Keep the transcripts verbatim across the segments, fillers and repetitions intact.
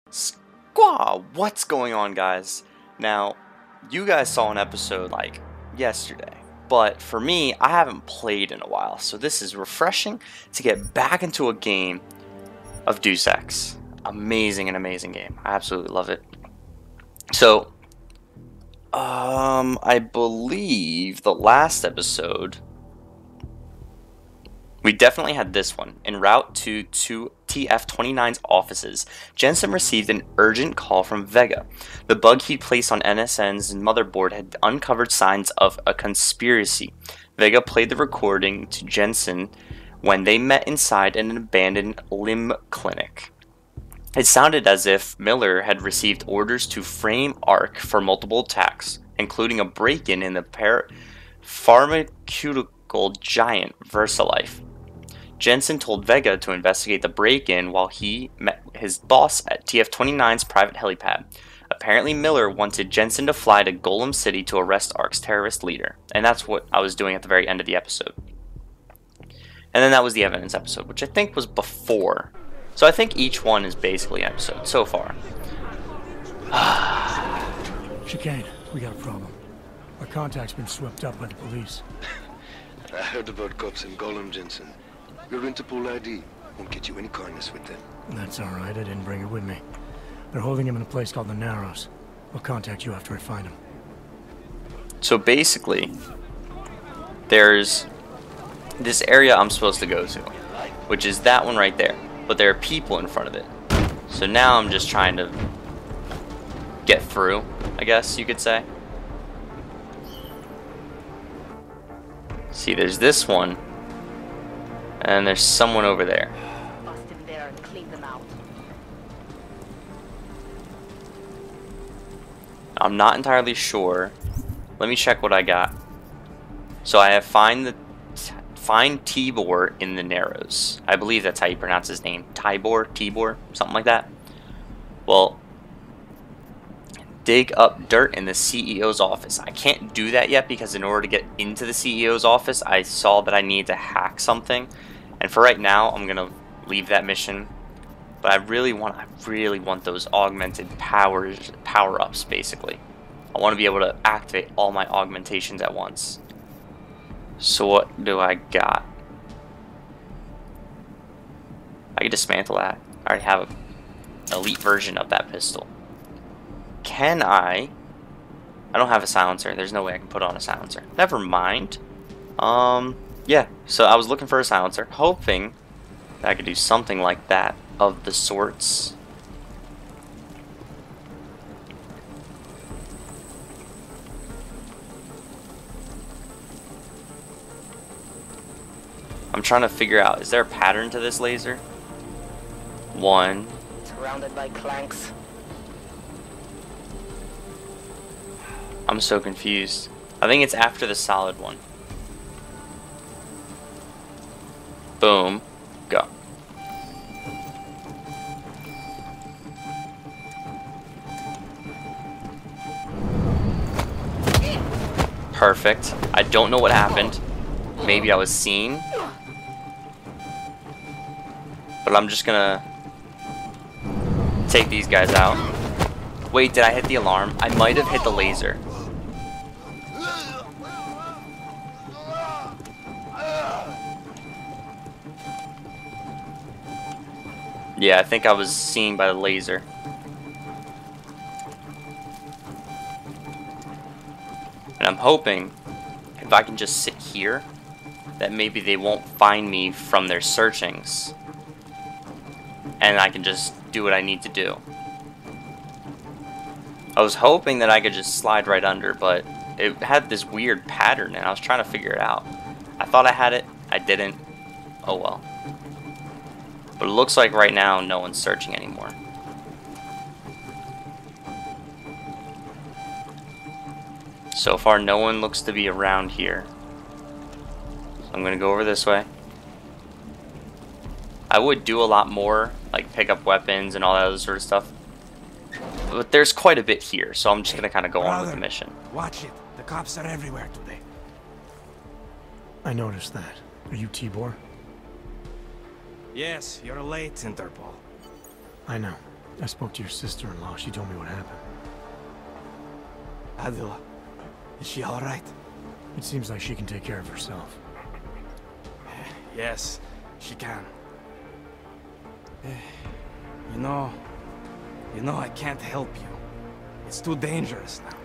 Squaw! What's going on, guys? Now, you guys saw an episode like yesterday, but for me, I haven't played in a while, so this is refreshing to get back into a game of Deus Ex. Amazing and amazing game. I absolutely love it. So, um, I believe the last episode, we definitely had this one. En route to, to T F twenty-nine's offices, Jensen received an urgent call from Vega. The bug he'd placed on N S N's motherboard had uncovered signs of a conspiracy. Vega played the recording to Jensen when they met inside an abandoned limb clinic. It sounded as if Miller had received orders to frame Ark for multiple attacks, including a break-in in the par pharmaceutical giant VersaLife. Jensen told Vega to investigate the break-in while he met his boss at T F twenty-nine's private helipad. Apparently Miller wanted Jensen to fly to Golem City to arrest Ark's terrorist leader, and that's what I was doing at the very end of the episode. And then that was the evidence episode, which I think was before. So I think each one is basically an episode so far. Chicane, we got a problem. Our contact's been swept up by the police. I heard about cops in Golem, Jensen. Your Interpol I D won't get you any kindness with them. That's alright, I didn't bring it with me. They're holding him in a place called the Narrows. I'll contact you after I find him. So basically, there's this area I'm supposed to go to, which is that one right there. But there are people in front of it. So now I'm just trying to get through, I guess you could say. See, there's this one. And there's someone over there. Bust him there and clean them out. I'm not entirely sure. Let me check what I got. So I have find the find Tibor in the Narrows. I believe that's how you pronounce his name. Tibor, Tibor, something like that. Well, dig up dirt in the C E O's office. I can't do that yet because in order to get into the C E O's office, I saw that I needed to hack something. And for right now, I'm gonna leave that mission. But I really want, I really want those augmented powers, power-ups, basically. I want to be able to activate all my augmentations at once. So what do I got? I can dismantle that. I already have an elite version of that pistol. Can I? I don't have a silencer. There's no way I can put on a silencer. Never mind. Um, yeah. So I was looking for a silencer, hoping that I could do something like that of the sorts. I'm trying to figure out, is there a pattern to this laser? One. Surrounded by clanks. I'm so confused. I think it's after the solid one. Boom. Go. Perfect. I don't know what happened. Maybe I was seen. But I'm just gonna take these guys out. Wait, did I hit the alarm? I might have hit the laser. Yeah, I think I was seen by the laser. And I'm hoping if I can just sit here, that maybe they won't find me from their searchings. And I can just do what I need to do. I was hoping that I could just slide right under, but it had this weird pattern and I was trying to figure it out. I thought I had it, I didn't. Oh well. But it looks like right now no one's searching anymore. So far no one looks to be around here. So I'm gonna go over this way. I would do a lot more, like pick up weapons and all that other sort of stuff. But there's quite a bit here, so I'm just gonna kind of go on with the mission. Watch it. The cops are everywhere today. I noticed that. Are you Tibor? Yes, you're late, Interpol. I know. I spoke to your sister-in-law. She told me what happened. Adela, is she all right? It seems like she can take care of herself. Yes, she can. You know, you know I can't help you. It's too dangerous now.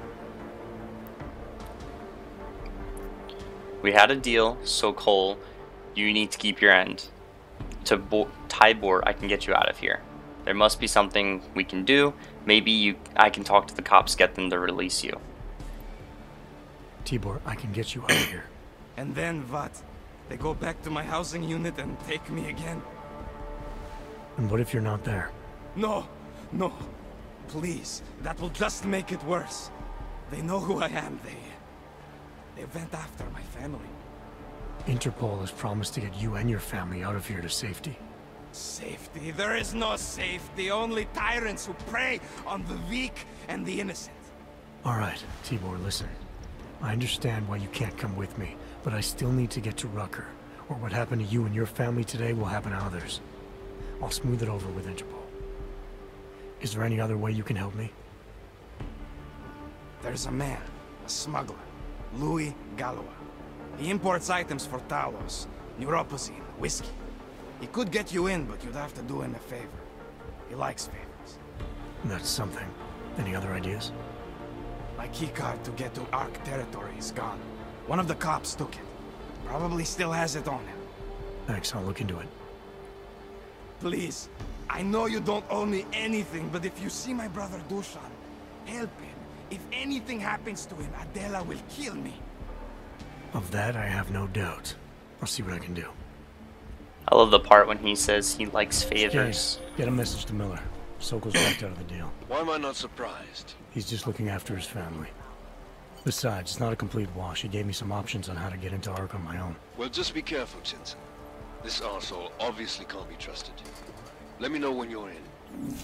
We had a deal, so Cole, you need to keep your end. To Bo Tibor, I can get you out of here. There must be something we can do. Maybe you, I can talk to the cops, get them to release you. Tibor, I can get you out of here. And then what? They go back to my housing unit and take me again? And what if you're not there? No, no. Please, that will just make it worse. They know who I am. They... They went after my family. Interpol has promised to get you and your family out of here to safety. Safety? There is no safety. Only tyrants who prey on the weak and the innocent. All right, Tibor, listen. I understand why you can't come with me, but I still need to get to Rucker, or what happened to you and your family today will happen to others. I'll smooth it over with Interpol. Is there any other way you can help me? There's a man, a smuggler, Louis Galois. He imports items for Talos, neuropozyne, whiskey. He could get you in, but you'd have to do him a favor. He likes favors. That's something. Any other ideas? My keycard to get to Ark territory is gone. One of the cops took it. Probably still has it on him. Thanks, I'll look into it. Please, I know you don't owe me anything, but if you see my brother Dushan, help him. If anything happens to him, Adela will kill me. Of that, I have no doubt. I'll see what I can do. I love the part when he says he likes favors. Okay, get a message to Miller. Sokol's backed out of the deal. Why am I not surprised? He's just looking after his family. Besides, it's not a complete wash. He gave me some options on how to get into Ark on my own. Well, just be careful, Jensen. This arsehole obviously can't be trusted. Let me know when you're in.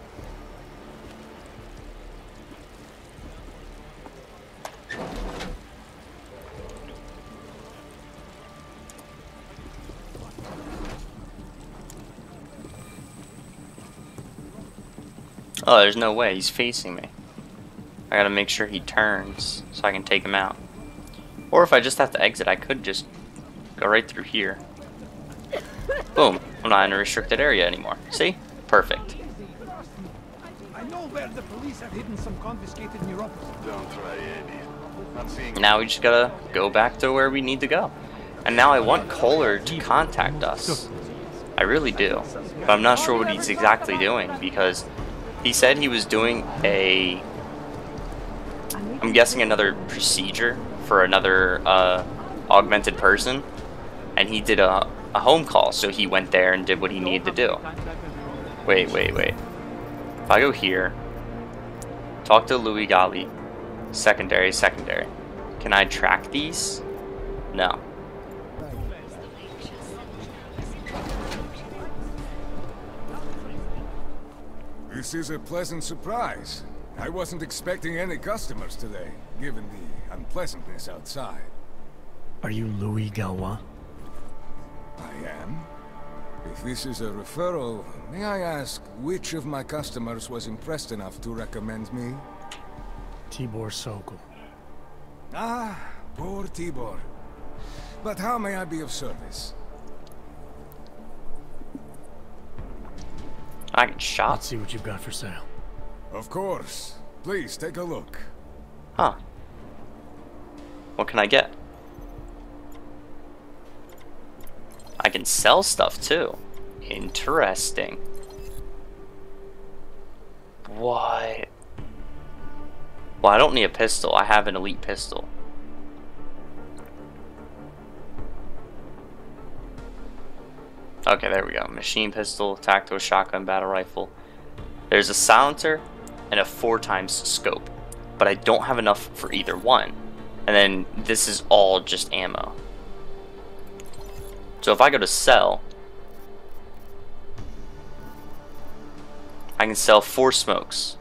Oh, there's no way. He's facing me. I gotta make sure he turns so I can take him out. Or if I just have to exit, I could just go right through here. Boom. I'm not in a restricted area anymore. See? Perfect. I know where the police have hidden some confiscated neuropozyne. Don't try any. Not seeing. Now we just gotta go back to where we need to go. And now I want Kohler to contact us. I really do. But I'm not sure what he's exactly doing because he said he was doing a... I'm guessing another procedure for another uh, augmented person. And he did a, a home call, so he went there and did what he needed to do. Wait, wait, wait. If I go here, talk to Louis Gali, secondary, secondary. Can I track these? No. This is a pleasant surprise. I wasn't expecting any customers today, given the unpleasantness outside. Are you Louis Galois? I am. If this is a referral, may I ask which of my customers was impressed enough to recommend me? Tibor Sokol. Ah, poor Tibor. But how may I be of service? I can shop. Let's see what you've got for sale. Of course. Please, take a look. Huh. What can I get? I can sell stuff too. Interesting. What? Well, I don't need a pistol. I have an elite pistol. Okay, there we go. Machine pistol, tactical shotgun, battle rifle. There's a silencer and a four times scope, but I don't have enough for either one. And then this is all just ammo. So if I go to sell, I can sell four smokes.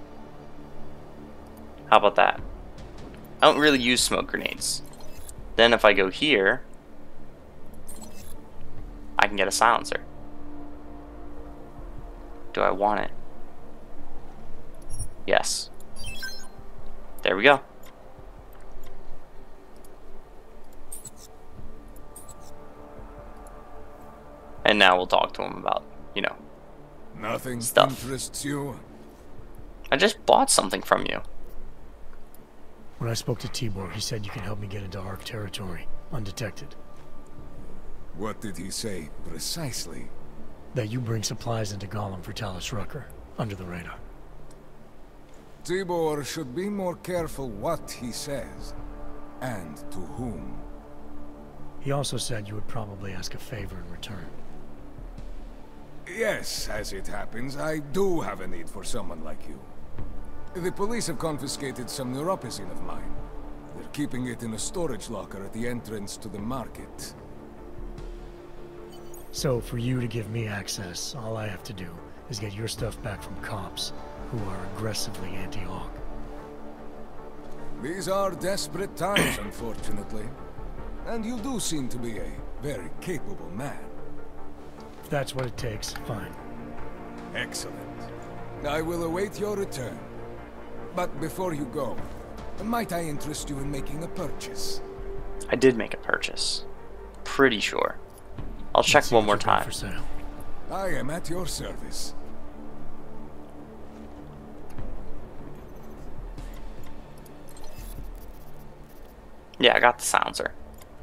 How about that? I don't really use smoke grenades. Then if I go here, I can get a silencer. Do I want it? Yes. There we go. And now we'll talk to him about, you know, Nothing stuff. interests you? I just bought something from you. When I spoke to Tibor, he said you can help me get into Ark territory, undetected. What did he say, precisely? That you bring supplies into Gollum for Talos Rucker, under the radar. Tibor should be more careful what he says, and to whom. He also said you would probably ask a favor in return. Yes, as it happens, I do have a need for someone like you. The police have confiscated some neuropozyne of mine. They're keeping it in a storage locker at the entrance to the market. So, for you to give me access, all I have to do is get your stuff back from cops, who are aggressively anti-Hawk. These are desperate times, unfortunately. And you do seem to be a very capable man. If that's what it takes, fine. Excellent. I will await your return. But before you go, might I interest you in making a purchase? I did make a purchase. Pretty sure. I'll check Let's see one what more you've got time. for sale. I am at your service. Yeah, I got the silencer.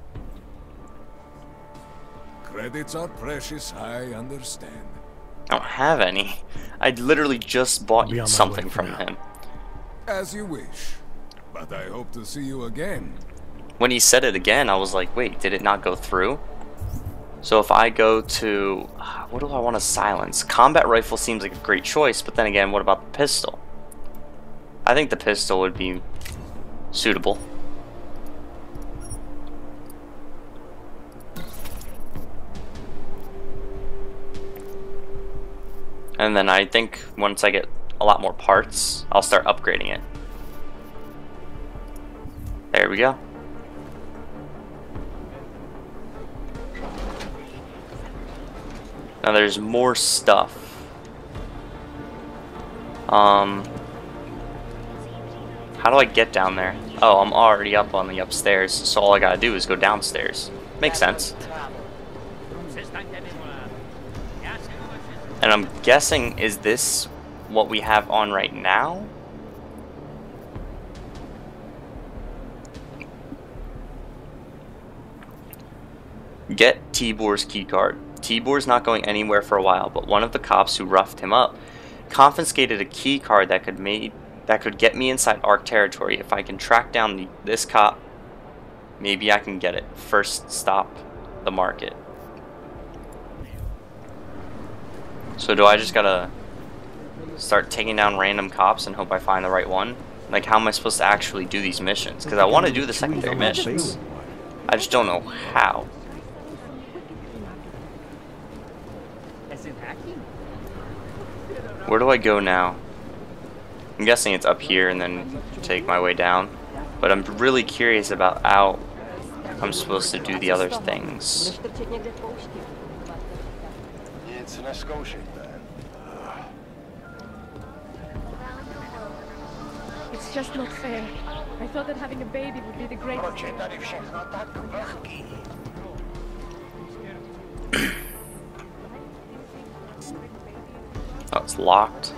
Credits are precious, I understand. I don't have any. I literally just bought I'll be you on my something way for from now. him. As you wish. But I hope to see you again. When he said it again, I was like, wait, did it not go through? So if I go to... What do I want to silence? Combat rifle seems like a great choice, but then again, what about the pistol? I think the pistol would be suitable. And then I think once I get a lot more parts, I'll start upgrading it. There we go. Now there's more stuff. Um, how do I get down there? Oh, I'm already up on the upstairs, so all I gotta do is go downstairs. Makes sense. And I'm guessing, is this what we have on right now? Get Tibor's keycard. Tibor's not going anywhere for a while, but one of the cops who roughed him up confiscated a keycard that could made that could get me inside Ark territory. If I can track down the, this cop, maybe I can get it. First stop, the market. So do I just gotta start taking down random cops and hope I find the right one? Like, how am I supposed to actually do these missions? Because I want to do the secondary missions. I just don't know how. Where do I go now? I'm guessing it's up here and then take my way down. But I'm really curious about how I'm supposed to do the other things. It's an escociate, man. It's just not fair. I thought that having a baby would be the greatest thing. Oh, it's locked.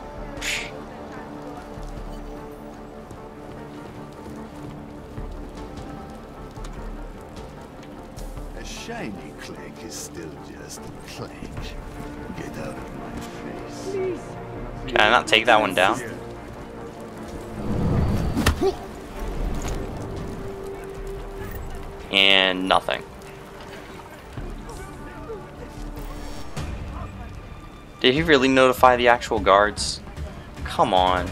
A shiny clank is still just a clank. Get out of my face. Please. Can I not take that one down? And nothing. Did he really notify the actual guards? Come on.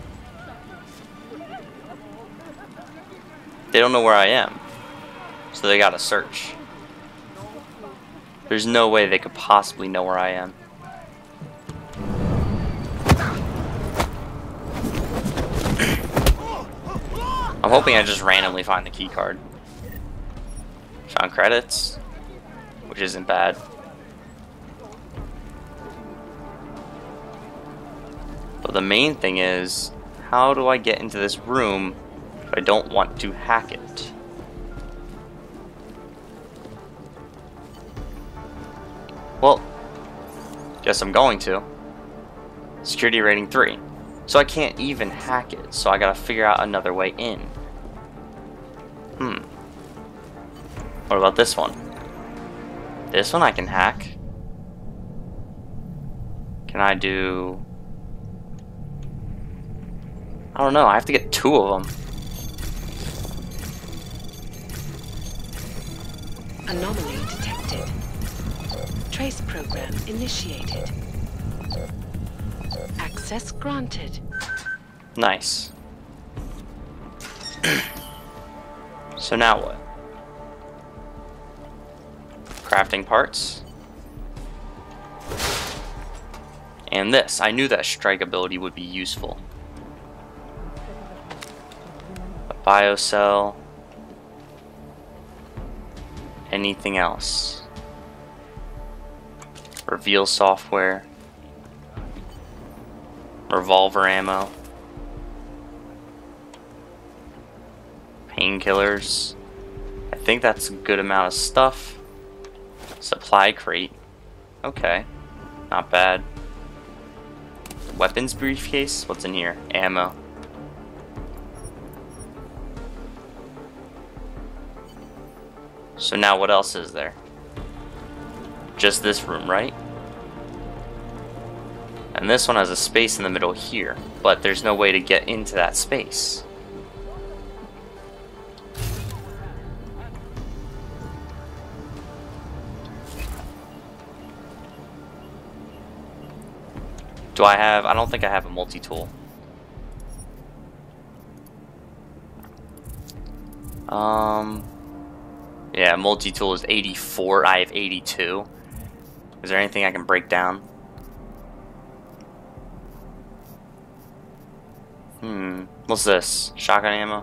They don't know where I am, so they gotta search. There's no way they could possibly know where I am. I'm hoping I just randomly find the key card. Found credits, which isn't bad. But the main thing is, how do I get into this room if I don't want to hack it? Well, guess I'm going to. Security rating three. So I can't even hack it, so I gotta figure out another way in. Hmm. What about this one? This one I can hack. Can I do... I don't know, I have to get two of them. Anomaly detected. Trace program initiated. Access granted. Nice. So now what? Crafting parts. And this. I knew that strike ability would be useful. A biocell. Anything else? Reveal software. Revolver ammo. Painkillers. I think that's a good amount of stuff. Supply crate. Okay. Not bad. Weapons briefcase. What's in here? Ammo. So now what else is there? Just this room, right? And this one has a space in the middle here, but there's no way to get into that space. Do I have... I don't think I have a multi-tool. Um... Yeah, multi-tool is eighty-four. I have eighty-two. Is there anything I can break down? Hmm. What's this? Shotgun ammo?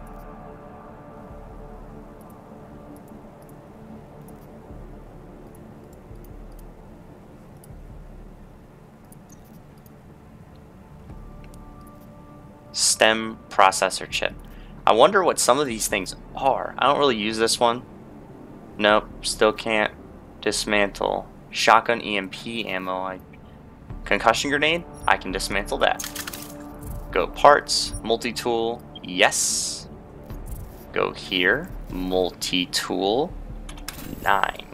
STEM processor chip. I wonder what some of these things are. I don't really use this one. Nope, still can't dismantle. Shotgun E M P ammo. I... Concussion grenade? I can dismantle that. Go parts, multi-tool, yes. Go here, multi-tool, nine.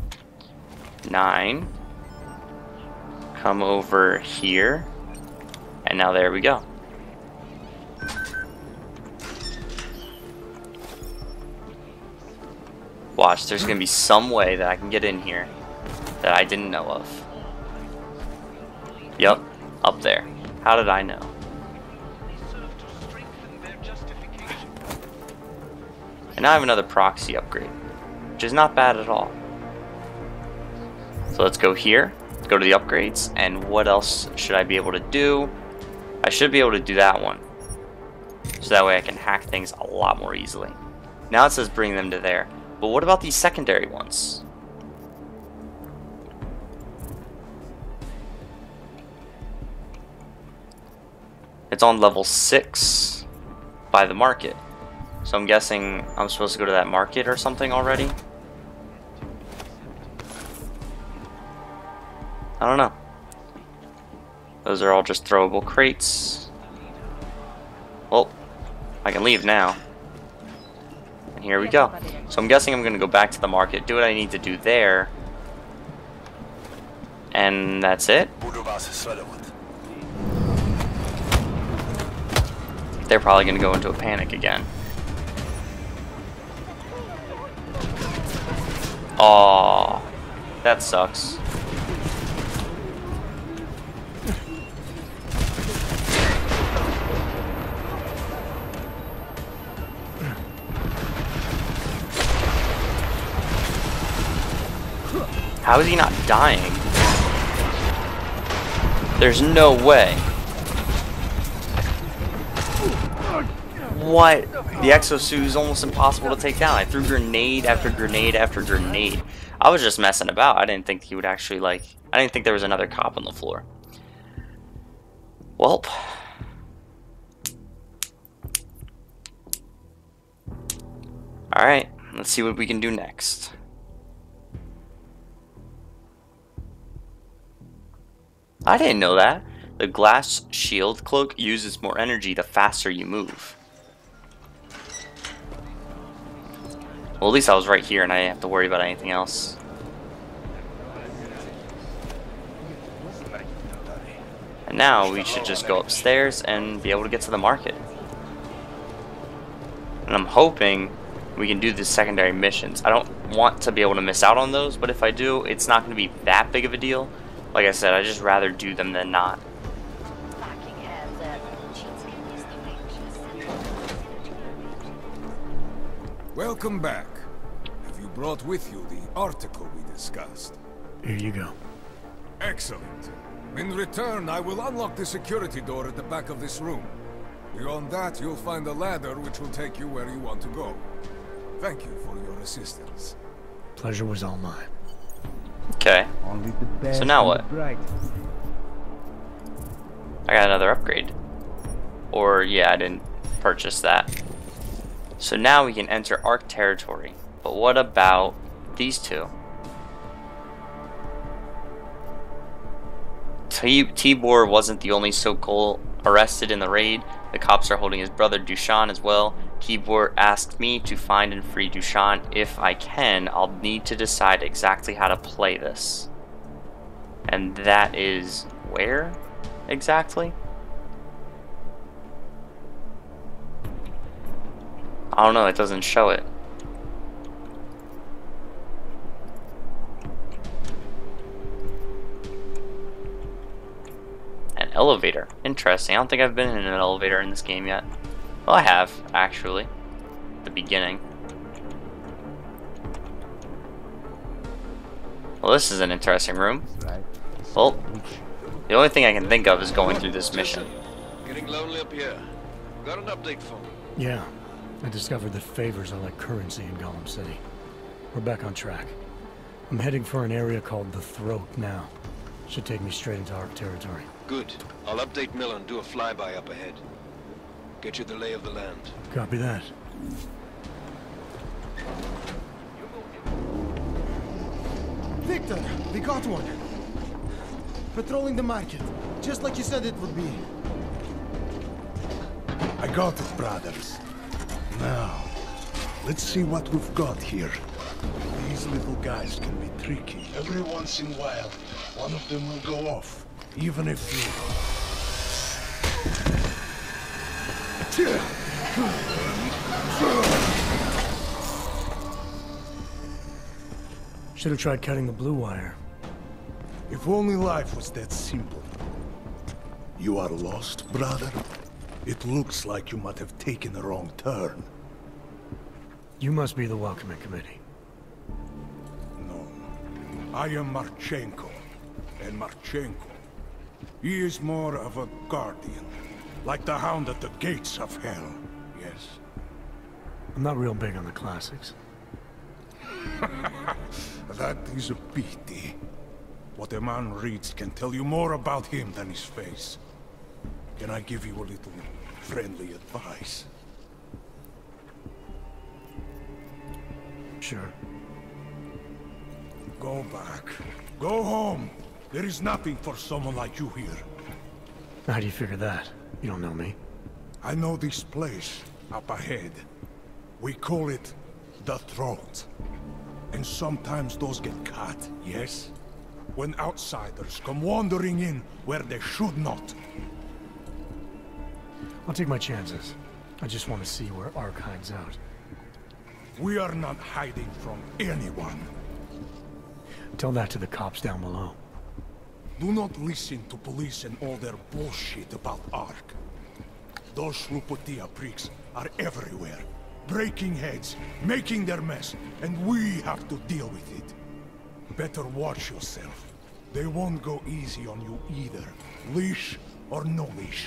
Nine. Come over here, and now there we go. Watch, there's gonna be some way that I can get in here that I didn't know of. Yup, up there. How did I know? And now I have another proxy upgrade, which is not bad at all. So let's go here, go to the upgrades, and what else should I be able to do? I should be able to do that one. So that way I can hack things a lot more easily. Now it says bring them to there. But what about these secondary ones? It's on level six by the market. So I'm guessing I'm supposed to go to that market or something already? I don't know. Those are all just throwable crates. Well, I can leave now. And here we go. So I'm guessing I'm going to go back to the market, do what I need to do there. And that's it. They're probably going to go into a panic again. Aww, that sucks. How is he not dying? There's no way. What? The exosuit is almost impossible to take down. I threw grenade after grenade after grenade. I was just messing about. I didn't think he would actually, like... I didn't think there was another cop on the floor. Well... Alright, let's see what we can do next. I didn't know that. The glass shield cloak uses more energy the faster you move. Well, at least I was right here and I didn't have to worry about anything else. And now we should just go upstairs and be able to get to the market. And I'm hoping we can do the secondary missions. I don't want to be able to miss out on those, but if I do, it's not going to be that big of a deal. Like I said, I'd just rather do them than not. Welcome back. Have you brought with you the article we discussed? Here you go. Excellent. In return, I will unlock the security door at the back of this room. Beyond that, you'll find a ladder which will take you where you want to go. Thank you for your assistance. Pleasure was all mine. Okay. Only the best So now what? and the brightest. I got another upgrade. Or, yeah, I didn't purchase that. So now we can enter Ark territory. But what about these two? T Tibor wasn't the only so-called arrested in the raid. The cops are holding his brother Dushan as well. Tibor asked me to find and free Dushan. If I can, I'll need to decide exactly how to play this. And that is where exactly? I don't know, it doesn't show it. An elevator. Interesting. I don't think I've been in an elevator in this game yet. Well, I have, actually. The beginning. Well, this is an interesting room. Well, the only thing I can think of is going through this mission. Getting lonely up here. Got an update for me. Yeah. I discovered that favors are like currency in Gollum City. We're back on track. I'm heading for an area called the Throat now. Should take me straight into Ark territory. Good. I'll update Miller and do a flyby up ahead. Get you the lay of the land. Copy that. Victor, we got one. Patrolling the market, just like you said it would be. I got it, brothers. Now, let's see what we've got here. These little guys can be tricky. Every once in a while, one of them will go off, even if you... Should have tried cutting the blue wire. If only life was that simple. You are lost, brother? It looks like you might have taken a wrong turn. You must be the welcoming committee. No. I am Marchenko. And Marchenko, he is more of a guardian. Like the hound at the gates of hell. Yes. I'm not real big on the classics. That is a pity. What a man reads can tell you more about him than his face. Can I give you a little friendly advice? Sure. Go back. Go home. There is nothing for someone like you here. How do you figure that? You don't know me. I know this place up ahead. We call it the Throat. And sometimes those get cut, yes? When outsiders come wandering in where they should not. I'll take my chances. I just want to see where Ark hides out. We are not hiding from anyone. Tell that to the cops down below. Do not listen to police and all their bullshit about Ark. Those Slupotia pricks are everywhere. Breaking heads, making their mess, and we have to deal with it. Better watch yourself. They won't go easy on you either. Leash or no leash.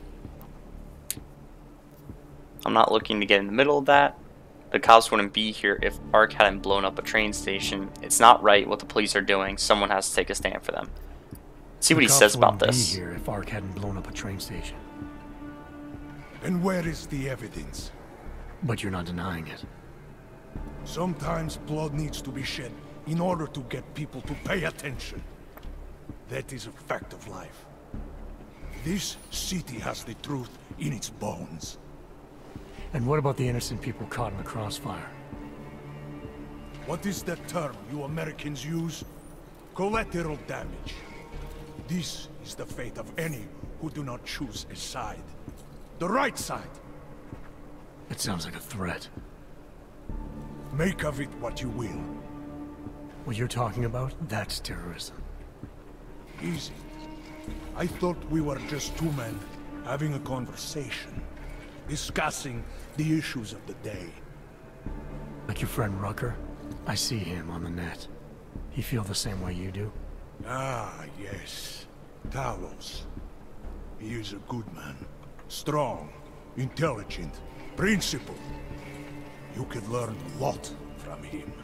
I'm not looking to get in the middle of that. The cops wouldn't be here if Ark hadn't blown up a train station. It's not right what the police are doing. Someone has to take a stand for them. See what he says about this. Be here if Ark hadn't blown up a train station. And where is the evidence? But you're not denying it. Sometimes blood needs to be shed in order to get people to pay attention. That is a fact of life. This city has the truth in its bones. And what about the innocent people caught in the crossfire? What is that term you Americans use? Collateral damage. This is the fate of any who do not choose a side. The right side. It sounds like a threat. Make of it what you will. What you're talking about, that's terrorism. Easy. I thought we were just two men having a conversation, discussing the issues of the day. Like your friend Rucker? I see him on the net. He feel the same way you do? Ah, yes. Talos. He is a good man. Strong, intelligent, principled. You could learn a lot from him.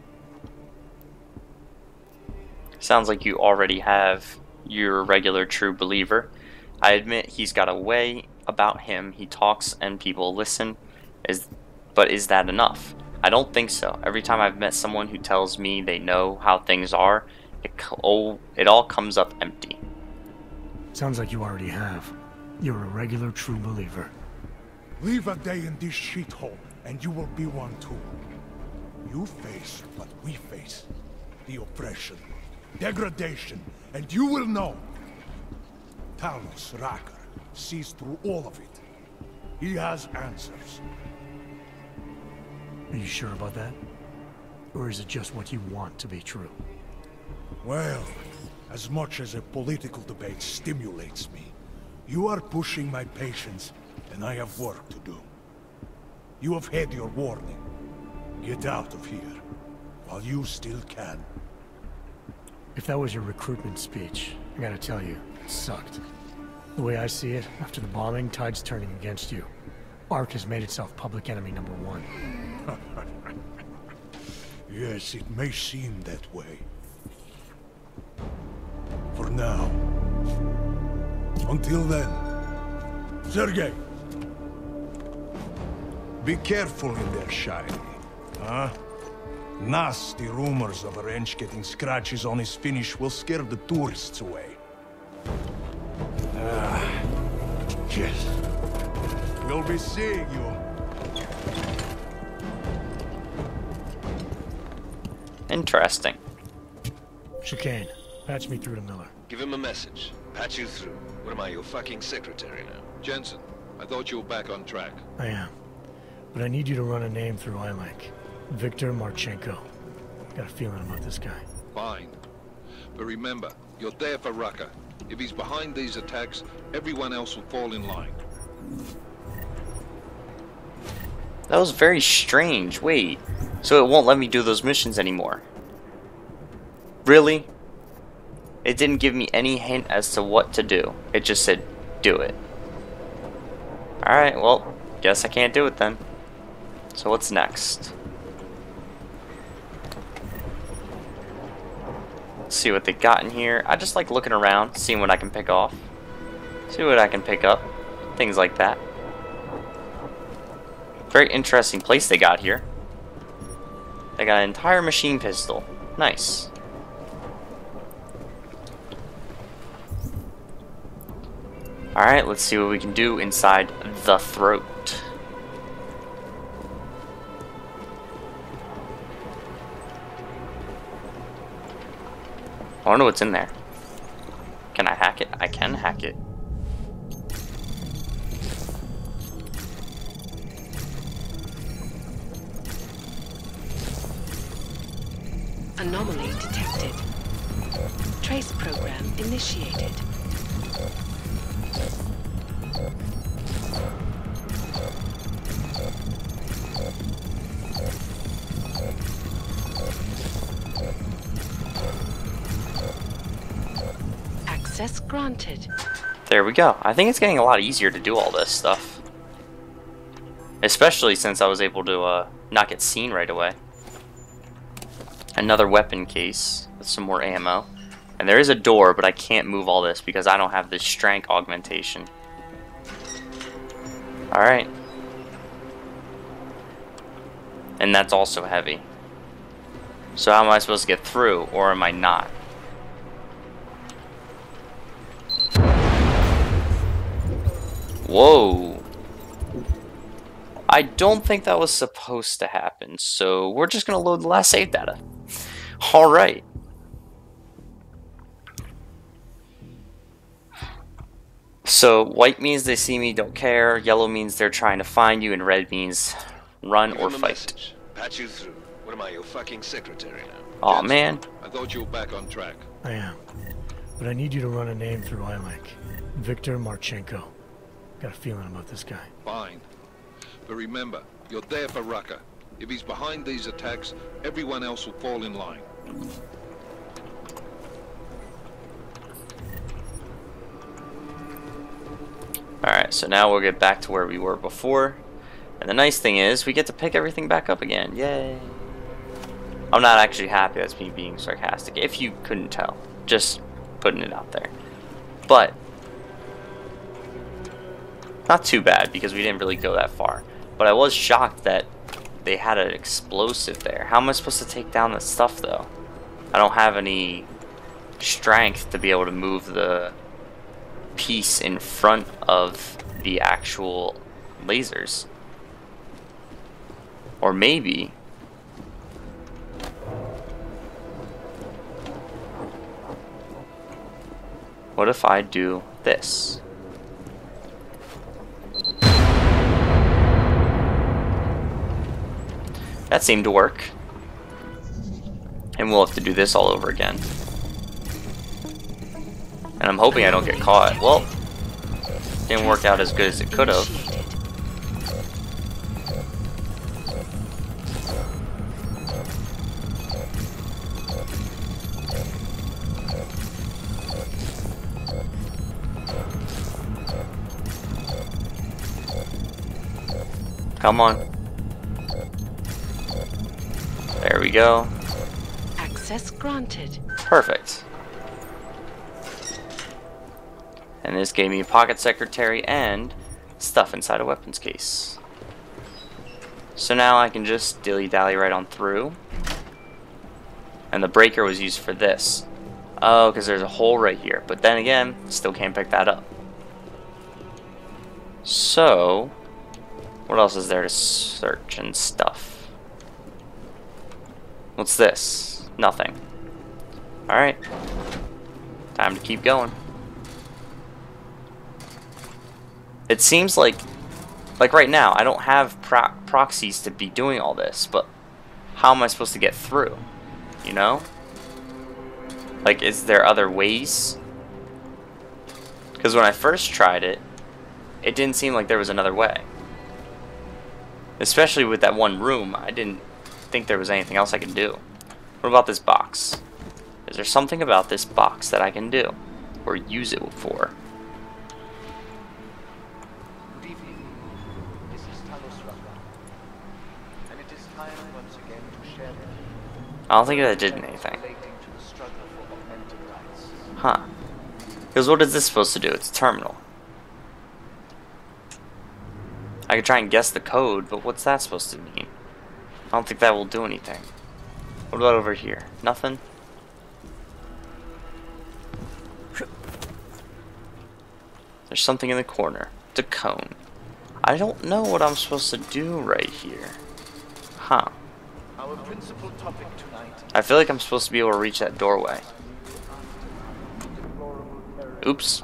Sounds like you already have your regular true believer. I admit he's got a way about him. He talks and people listen. Is, but is that enough? I don't think so. Every time I've met someone who tells me they know how things are, it, oh, it all comes up empty. Sounds like you already have. You're a regular true believer. Live a day in this shithole, and you will be one too. You face what we face. The oppression, degradation, and you will know. Talos Rucker sees through all of it. He has answers. Are you sure about that? Or is it just what you want to be true? Well, as much as a political debate stimulates me, you are pushing my patience, and I have work to do. You have had your warning. Get out of here, while you still can. If that was your recruitment speech, I gotta tell you, it sucked. The way I see it, after the bombing, tide's turning against you. Ark has made itself public enemy number one. Yes, it may seem that way. For now. Until then. Sergei! Be careful in there, Shiny. Huh? Nasty rumors of a wrench getting scratches on his finish will scare the tourists away. Ah, yes. We'll be seeing you. Interesting. Chicane, patch me through to Miller. Give him a message. Patch you through. What am I, your fucking secretary now? Jensen, I thought you were back on track. I am. But I need you to run a name through I LANC. Victor Marchenko. Got a feeling about this guy. Fine. But remember, you're there for Rucker. If he's behind these attacks, everyone else will fall in line. That was very strange. Wait. So it won't let me do those missions anymore. Really? It didn't give me any hint as to what to do. It just said, do it. Alright, well, guess I can't do it then. So what's next? Let's see what they got in here. I just like looking around, seeing what I can pick off. See what I can pick up. Things like that. Very interesting place they got here. They got an entire machine pistol. Nice. Alright, let's see what we can do inside the throat. I wonder what's in there. Can I hack it? I can hack it. Anomaly detected. Trace program initiated. Access granted. There we go. I think it's getting a lot easier to do all this stuff. Especially since I was able to uh, not get seen right away. Another weapon case with some more ammo. And there is a door, but I can't move all this because I don't have this strength augmentation. Alright. And that's also heavy. So how am I supposed to get through, or am I not? Whoa. I don't think that was supposed to happen, so we're just going to load the last save data. Alright. So white means they see me, don't care. Yellow means they're trying to find you, and red means run Give or him a fight. message. Patch you through. What am I, your fucking secretary now? Aw, Jensen, man. I thought you were back on track. I am. But I need you to run a name through iLink. Victor Marchenko. Got a feeling about this guy. Fine. But remember, you're there for Rucker. If he's behind these attacks, everyone else will fall in line. Alright, so now we'll get back to where we were before. And the nice thing is, we get to pick everything back up again. Yay. I'm not actually happy that's me being sarcastic, if you couldn't tell. Just putting it out there. But not too bad, because we didn't really go that far. But I was shocked that they had an explosive there. How am I supposed to take down this stuff, though? I don't have any strength to be able to move the piece in front of the actual lasers. Or maybe what if I do this? That seemed to work. And we'll have to do this all over again. And I'm hoping I don't get caught. Well, didn't work out as good as it could have. Come on. There we go. Access granted. Perfect. And this gave me a pocket secretary and stuff inside a weapons case. So now I can just dilly-dally right on through. And the breaker was used for this. Oh, because there's a hole right here. But then again, still can't pick that up. So what else is there to search and stuff? What's this? Nothing. Alright. Time to keep going. It seems like, like right now, I don't have pro proxies to be doing all this, but how am I supposed to get through? You know? Like, is there other ways? Because when I first tried it, it didn't seem like there was another way. Especially with that one room, I didn't think there was anything else I could do. What about this box? Is there something about this box that I can do? Or use it for? Good evening. This is Talos Rucker. And it is time once again to share it. I don't think that did anything. Relating to the struggle for augmented rights. Huh. Because what is this supposed to do? It's a terminal. I could try and guess the code, but what's that supposed to mean? I don't think that will do anything. What about over here? Nothing? There's something in the corner. It's a cone. I don't know what I'm supposed to do right here. Huh. Our principal topic tonight. I feel like I'm supposed to be able to reach that doorway. Oops.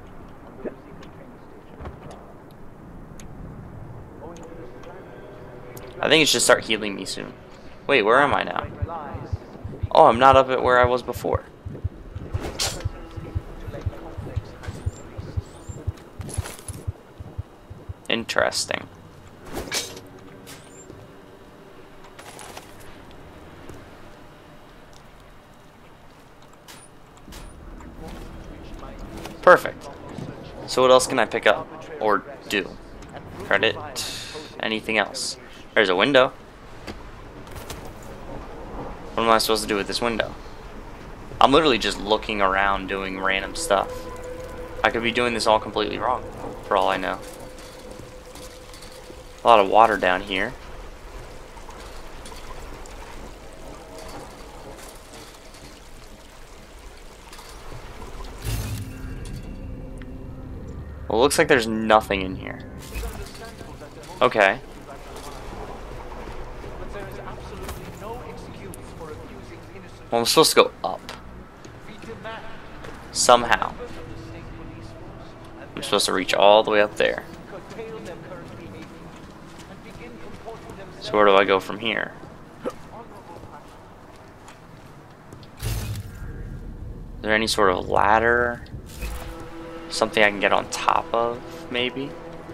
I think it should start healing me soon. Wait, where am I now? Oh, I'm not up at where I was before. Interesting. Perfect. So what else can I pick up or do? Credit? Anything else? There's a window. What am I supposed to do with this window? I'm literally just looking around doing random stuff. I could be doing this all completely wrong, for all I know. A lot of water down here. Well, it looks like there's nothing in here. Okay. Well, I'm supposed to go up. Somehow. I'm supposed to reach all the way up there. So where do I go from here? Is there any sort of ladder? Something I can get on top of, maybe?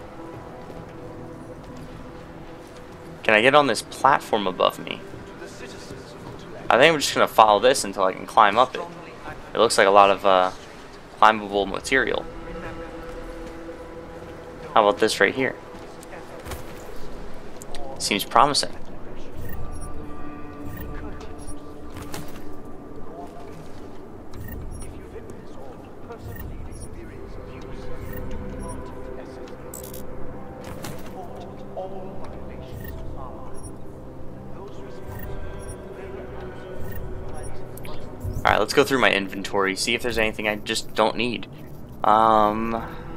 Can I get on this platform above me? I think I'm just gonna follow this until I can climb up it. It looks like a lot of uh, climbable material. How about this right here? Seems promising. Alright, let's go through my inventory, see if there's anything I just don't need. Um,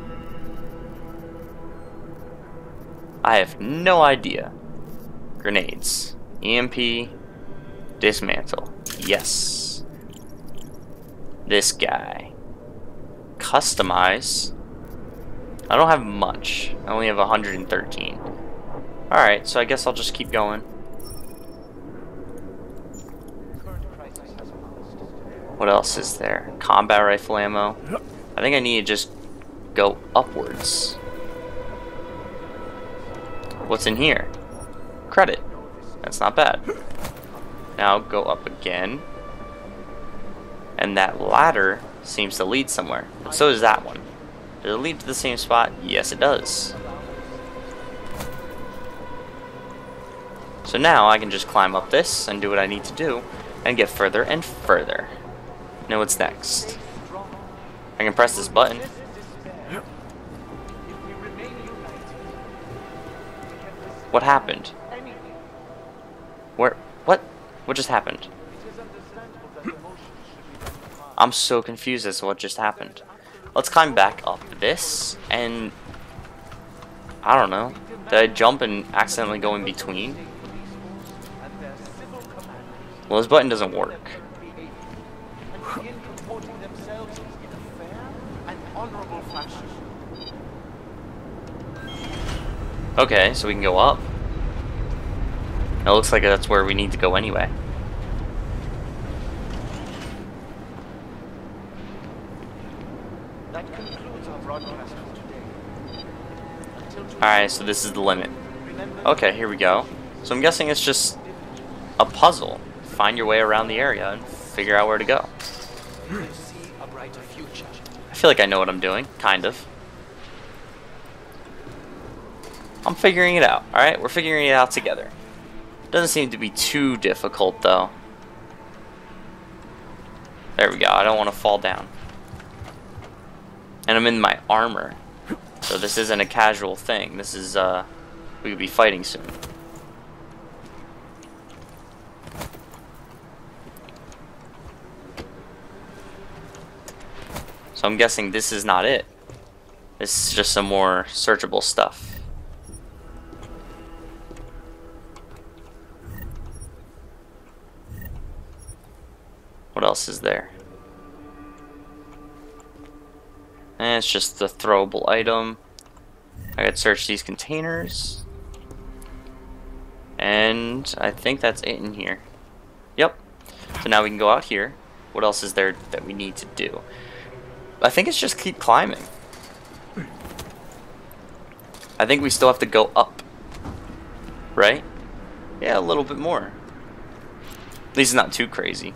I have no idea. Grenades. E M P. Dismantle. Yes. This guy. Customize. I don't have much. I only have one hundred thirteen. Alright, so I guess I'll just keep going. What else is there? Combat rifle ammo. I think I need to just go upwards. What's in here? Credit. That's not bad. Now go up again. And that ladder seems to lead somewhere. But so does that one. Does it lead to the same spot? Yes, it does. So now I can just climb up this and do what I need to do and get further and further. Now what's next? I can press this button. What happened? Where? What? What just happened? I'm so confused as to what just happened. Let's climb back up this, and I don't know. Did I jump and accidentally go in between? Well, this button doesn't work. Okay, so we can go up. It looks like that's where we need to go anyway. Alright, so this is the limit. Okay, here we go. So I'm guessing it's just a puzzle. Find your way around the area and figure out where to go. I feel like I know what I'm doing, kind of. I'm figuring it out, alright? We're figuring it out together. Doesn't seem to be too difficult, though. There we go, I don't want to fall down. And I'm in my armor. So this isn't a casual thing. This is, uh, we could be fighting soon. So I'm guessing this is not it. This is just some more searchable stuff. What else is there? And it's just the throwable item. I could search these containers. And I think that's it in here. Yep. So now we can go out here. What else is there that we need to do? I think it's just keep climbing. I think we still have to go up. Right? Yeah, a little bit more. At least it's not too crazy.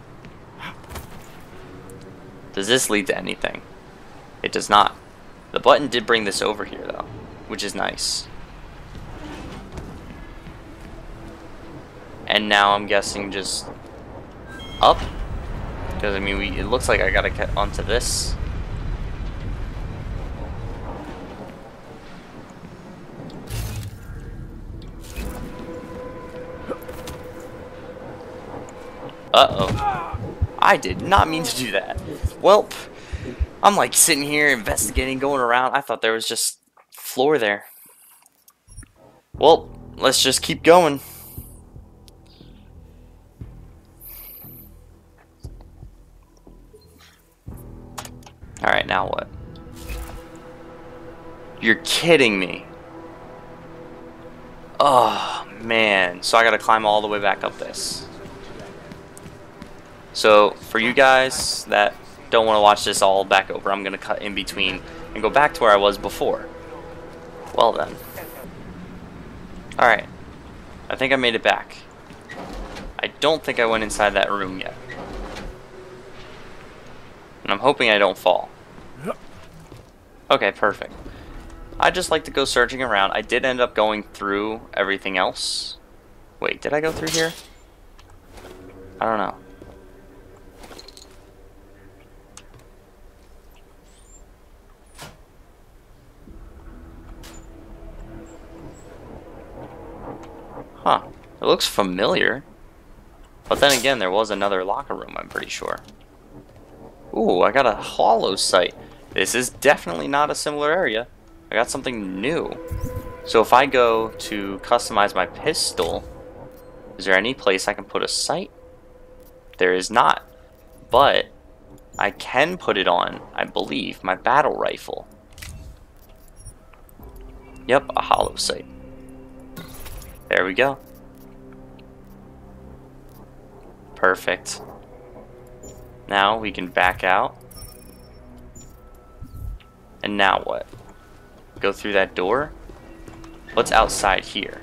Does this lead to anything? It does not. The button did bring this over here though, which is nice. And now I'm guessing just up? Because I mean, we, it looks like I gotta get onto this. Uh-oh. I did not mean to do that. Welp. I'm like sitting here investigating, going around. I thought there was just floor there. Well, let's just keep going. Alright, now what? You're kidding me. Oh, man. So I gotta climb all the way back up this. So, for you guys that don't want to watch this all back over, I'm gonna cut in between and go back to where I was before. Well then. Alright. I think I made it back. I don't think I went inside that room yet. And I'm hoping I don't fall. Okay, perfect. I just like to go searching around. I did end up going through everything else. Wait, did I go through here? I don't know. Huh. It looks familiar. But then again, there was another locker room, I'm pretty sure. Ooh, I got a hollow sight. This is definitely not a similar area. I got something new. So if I go to customize my pistol, is there any place I can put a sight? There is not. But I can put it on, I believe, my battle rifle. Yep, a hollow sight. There we go. Perfect. Now we can back out. And now what? Go through that door? What's outside here?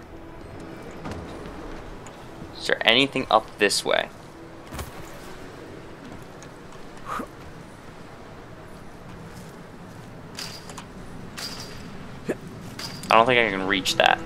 Is there anything up this way? I don't think I can reach that.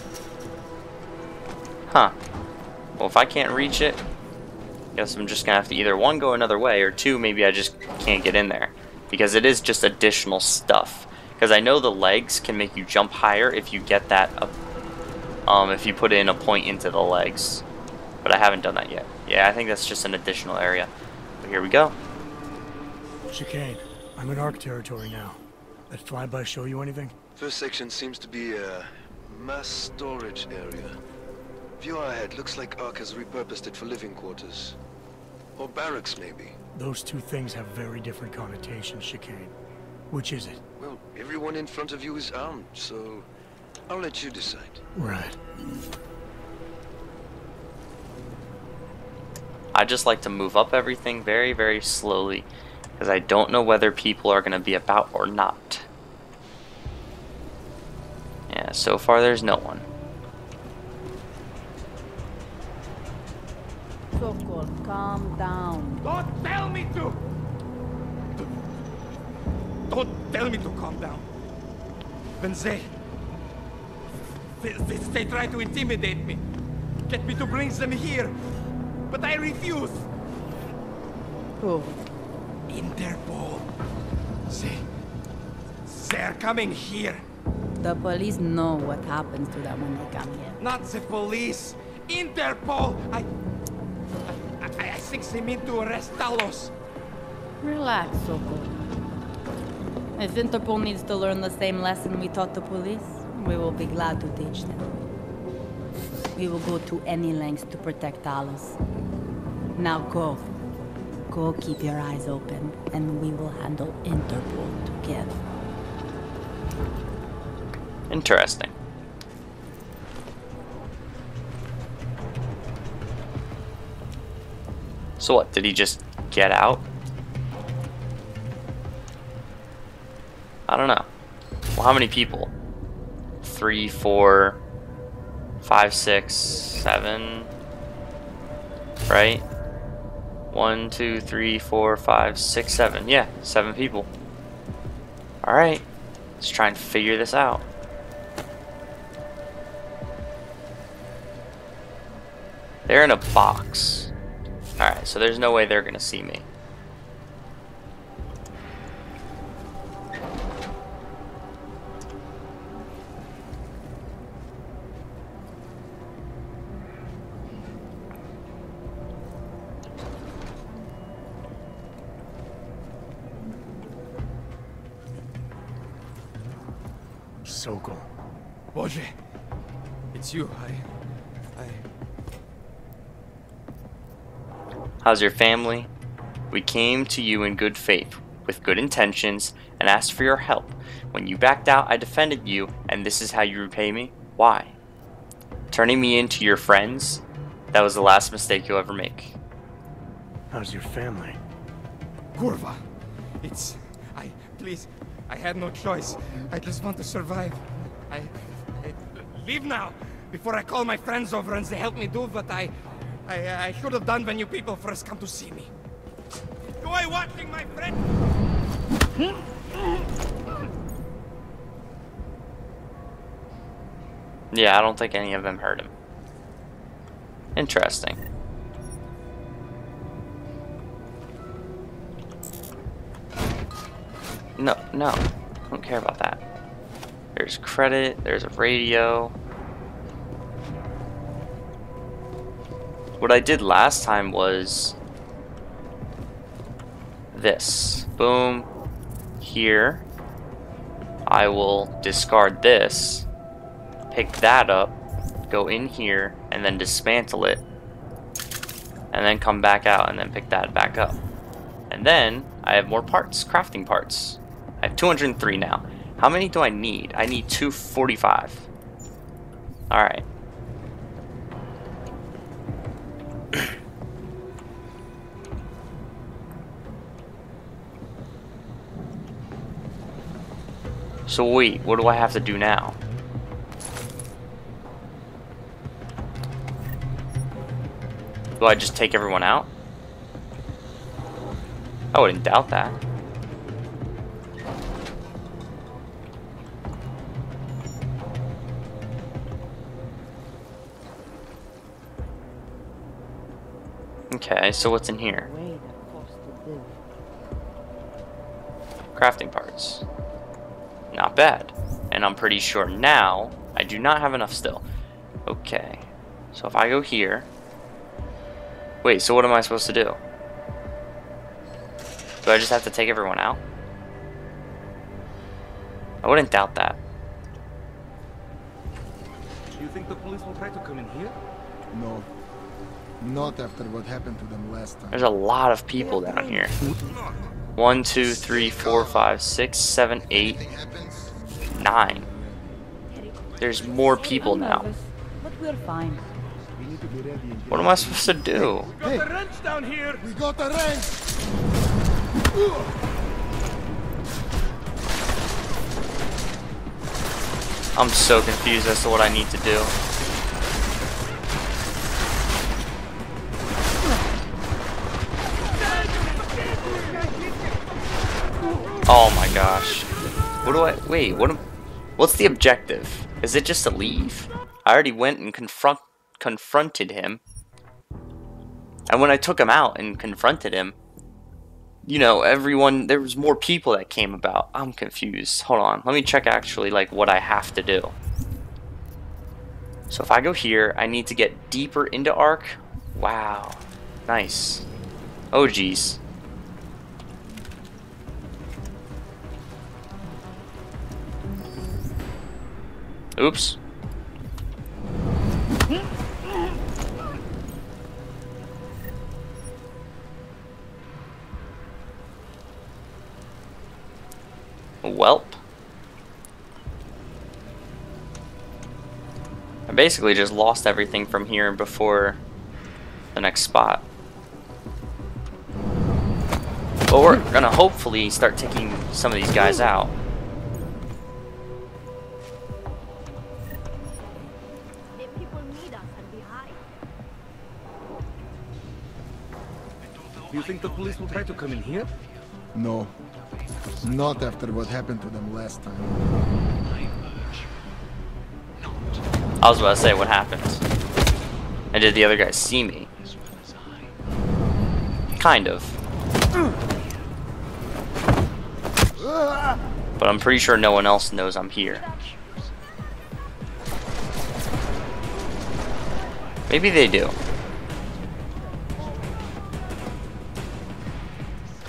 Huh. Well, if I can't reach it, I guess I'm just gonna have to either one, go another way, or two, maybe I just can't get in there. Because it is just additional stuff. Because I know the legs can make you jump higher if you get that, up, um, if you put in a point into the legs. But I haven't done that yet. Yeah, I think that's just an additional area. But here we go. Chicane, I'm in Ark territory now. That flyby show you anything? First section seems to be a mass storage area. View ahead, looks like Ark has repurposed it for living quarters. Or barracks, maybe. Those two things have very different connotations, Chicane. Which is it? Well, everyone in front of you is armed, so I'll let you decide. Right. I just like to move up everything very, very slowly, because I don't know whether people are going to be about or not. Yeah, so far there's no one. Sokol, calm down. Don't tell me to! Don't tell me to calm down. When they... They, they, they try to intimidate me. Get me to bring them here. But I refuse. Who? Interpol. They... They're coming here. The police know what happens to them when they come here. Not the police. Interpol! I... I, I think they mean to arrest Talos. Relax, Sokol. If Interpol needs to learn the same lesson we taught the police, we will be glad to teach them. We will go to any lengths to protect Talos. Now go. Go keep your eyes open, and we will handle Interpol together. Interesting. So what, did he just get out? I don't know. Well, how many people? Three, four, five, six, seven, right? One, two, three, four, five, six, seven. Yeah, seven people. Alright, let's try and figure this out. They're in a box. Alright, so there's no way they're gonna see me. Sokol. Boże, it's you. I... I... How's your family? We came to you in good faith, with good intentions, and asked for your help. When you backed out, I defended you, and this is how you repay me? Why? Turning me into your friends? That was the last mistake you'll ever make. How's your family? Kurva. It's... I... Please. I had no choice. I just want to survive. I... I leave now, before I call my friends over and they help me do what I... I, I should have done when you people first come to see me. Go away watching my friend! Yeah, I don't think any of them heard him. Interesting. No, no. I don't care about that. There's credit, there's a radio. What I did last time was this. Boom. Here. I will discard this. Pick that up. Go in here and then dismantle it. And then come back out and then pick that back up. And then I have more parts, crafting parts. I have two hundred three now. How many do I need? I need two forty-five. Alright. So wait, what do I have to do now? Do I just take everyone out? I wouldn't doubt that. Okay, so what's in here? Crafting parts. Not bad. And I'm pretty sure now I do not have enough still. Okay. So if I go here. Wait, so what am I supposed to do? Do I just have to take everyone out? I wouldn't doubt that. Do you think the police will try to come in here? No. Not after what happened to them last time. There's a lot of people down here. One, two, three, four, five, six, seven, eight, nine. There's more people now. But we're fine. What am I supposed to do? Hey, we got the wrench down here. We got the wrench. I'm so confused as to what I need to do. Oh my gosh. What do I... Wait, what am... What's the objective? Is it just to leave? I already went and confront confronted him. And when I took him out and confronted him, you know, everyone... There was more people that came about. I'm confused. Hold on. Let me check actually, like, what I have to do. So if I go here, I need to get deeper into Ark. Wow. Nice. Oh, geez. Oops. Welp. I basically just lost everything from here before the next spot. But we're gonna hopefully start taking some of these guys out. Do you think the police will try to come in here? No. Not after what happened to them last time. I was about to say, what happened? And did the other guys see me? Kind of. But I'm pretty sure no one else knows I'm here. Maybe they do.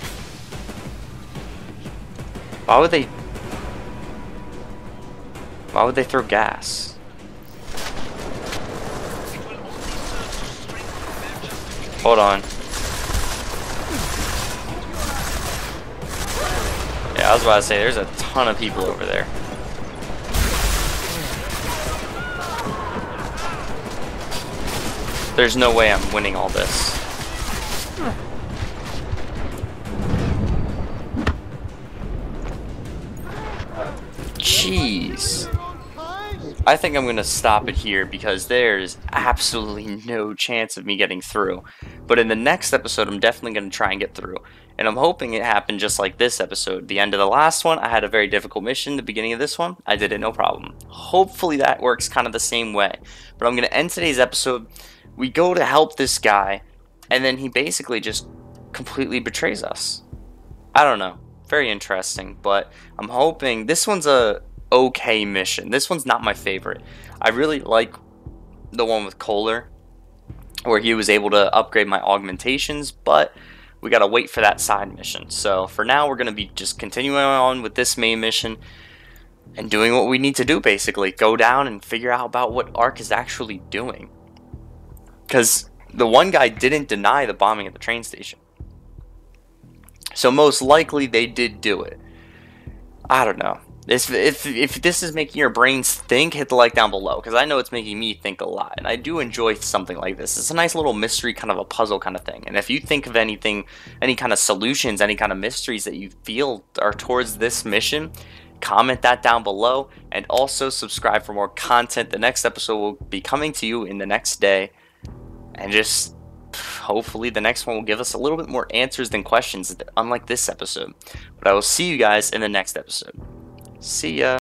Why would they... Why would they throw gas? Hold on. Yeah, I was about to say, there's a ton of people over there. There's no way I'm winning all this. Jeez. I think I'm gonna stop it here because there's absolutely no chance of me getting through. But in the next episode, I'm definitely gonna try and get through. And I'm hoping it happened just like this episode. The end of the last one, I had a very difficult mission. The beginning of this one, I did it no problem. Hopefully that works kind of the same way. But I'm gonna end today's episode. We go to help this guy, and then he basically just completely betrays us. I don't know. Very interesting, but I'm hoping this one's a okay mission. This one's not my favorite. I really like the one with Kohler, where he was able to upgrade my augmentations, but we gotta wait for that side mission. So for now, we're gonna be just continuing on with this main mission and doing what we need to do, basically. Go down and figure out about what Ark is actually doing. Because the one guy didn't deny the bombing at the train station. So most likely they did do it. I don't know. If, if, if this is making your brains think, hit the like down below. Because I know it's making me think a lot. And I do enjoy something like this. It's a nice little mystery, kind of a puzzle kind of thing. And if you think of anything, any kind of solutions, any kind of mysteries that you feel are towards this mission, comment that down below. And also subscribe for more content. The next episode will be coming to you in the next day. And just hopefully the next one will give us a little bit more answers than questions, unlike this episode. But I will see you guys in the next episode. See ya.